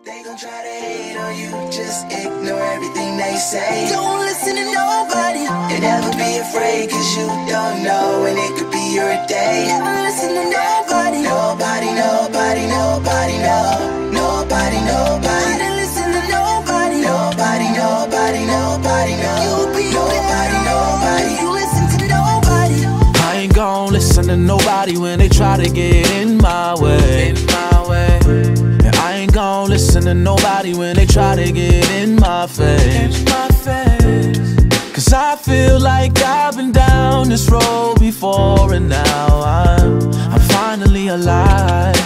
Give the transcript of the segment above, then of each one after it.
They gon' try to hate on you, just ignore everything they say. Don't listen to nobody, and never be afraid, cause you don't know when it could be your day. Never listen to nobody, nobody, nobody, nobody, no. Nobody, nobody. Don't listen to nobody, nobody, nobody, nobody, no. You'll be nobody, nobody. You listen to nobody. I ain't gon' listen to nobody when they try to get in my way. And I ain't gon' listen to nobody when they try to get in my face. Cause I feel like I've been down this road before, and now I'm finally alive.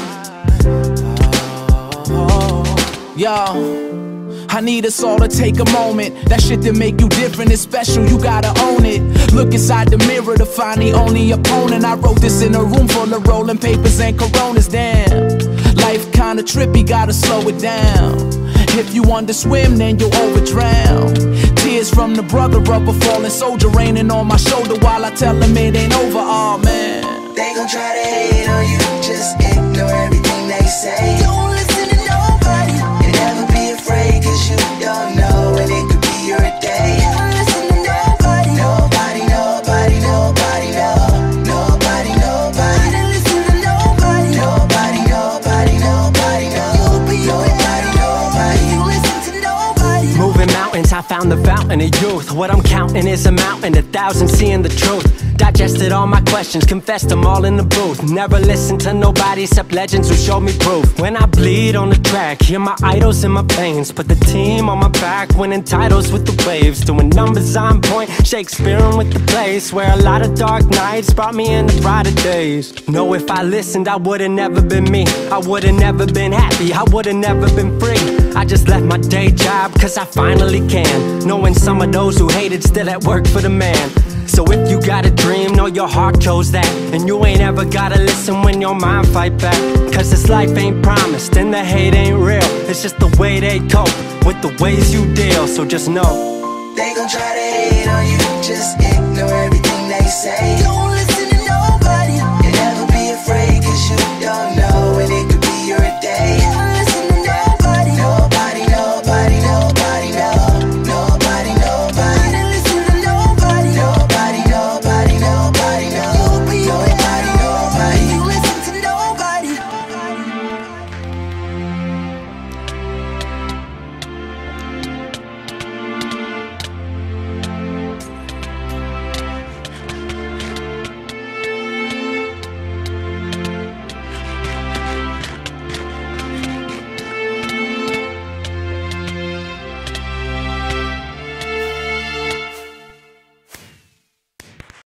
Yo, I need us all to take a moment. That shit that make you different is special, you gotta own it. Look inside the mirror to find the only opponent. I wrote this in a room full of rolling papers and Coronas. Damn, life kinda trippy, gotta slow it down. If you underswim, then you'll overdrown. Tears from the brother of a fallen soldier raining on my shoulder while I tell him it ain't over. Oh man, they gon' try to hate on you, just ignore everything they say. Don't listen to nobody, and never be afraid, cause you don't know when it could be your day. Don't listen to nobody, nobody, nobody, nobody, no. Nobody, nobody. Don't listen to nobody, nobody, nobody, nobody, no. You'll be nobody, nobody. You listen to nobody. Moving mountains, I found the fountain of youth. What I'm counting is a mountain, 1,000 seeing the truth. Digested all my questions, confessed them all in the booth. Never listened to nobody except legends who showed me proof. When I bleed on the track, hear my idols in my veins. Put the team on my back, winning titles with the waves. Doing numbers on point, Shakespearean with the plays. Where a lot of dark nights brought me into brighter days. Know if I listened, I would've never been me. I would've never been happy, I would've never been free. I just left my day job, cause I finally can. Knowing some of those who hated still at work for the man. So if you got a dream, know your heart chose that. And you ain't ever gotta listen when your mind fight back. Cause this life ain't promised and the hate ain't real. It's just the way they cope with the ways you deal. So just know they gon' try to hate on you, just ignore everything they say.